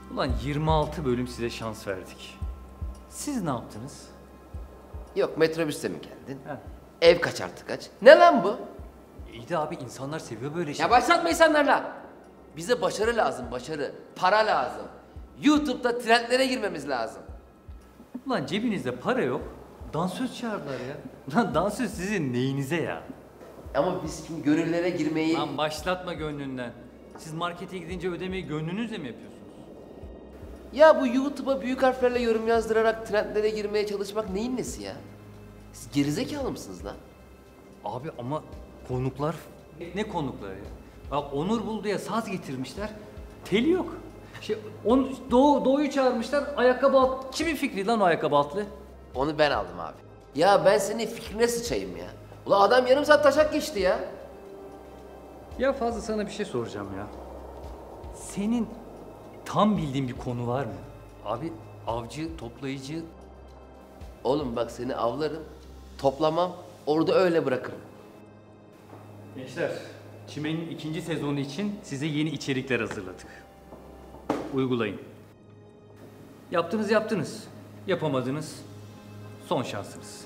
Ulan 26 bölüm size şans verdik. Siz ne yaptınız? Yok, metrobüste mi geldin? Ha. Ev kaç artı kaç? Ne lan bu? İyi de abi insanlar seviyor böyle Ya şeyleri. başlatma insanlarla. Bize başarı lazım, başarı. Para lazım. YouTube'da trendlere girmemiz lazım. Ulan cebinizde para yok. Dansöz çağırdılar ya. Lan dansöz sizin neyinize ya? Ama biz şimdi gönüllere girmeyi... Lan başlatma gönlünden. Siz markete gidince ödemeyi gönlünüzle mi yapıyorsunuz? Ya bu YouTube'a büyük harflerle yorum yazdırarak trendlere girmeye çalışmak neyin nesi ya? Siz gerizekalı mısınız lan? Abi ama konuklar... Ne konukları ya? Bak Onur Buldu'ya saz getirmişler. Teli yok. Doğu'yu çağırmışlar. Ayakkabı alt... Kimin fikri lan o ayakkabı altlı? Onu ben aldım abi. Ya ben senin fikrine sıçayım ya. Ulan adam yarım saat taşak geçti ya. Ya fazla sana bir şey soracağım ya. Senin tam bildiğin bir konu var mı? Abi avcı, toplayıcı... Oğlum bak seni avlarım, toplamam, orada öyle bırakırım. Gençler, Çimen'in 2. sezonu için size yeni içerikler hazırladık. Uygulayın. Yaptınız. Yapamadınız. Son şansınız.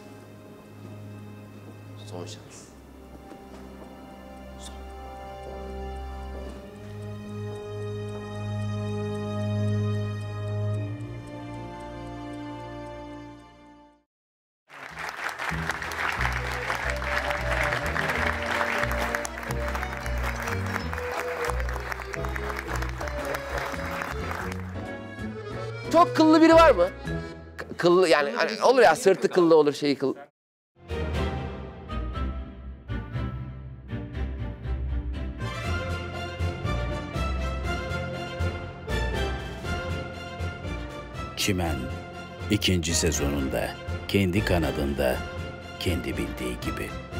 Son şans. Son. Çok kıllı biri var mı? Kıllı yani hani olur ya, sırtı kıllı olur, şeyi kıllı. Çimen 2. sezonunda kendi kanadında, kendi bildiği gibi.